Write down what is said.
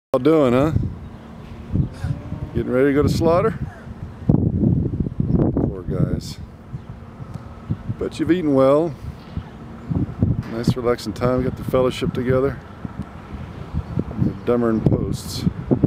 All doing, huh? Getting ready to go to slaughter? Poor guys. But you've eaten well. Nice relaxing time. We got the fellowship together. They're dumber than posts.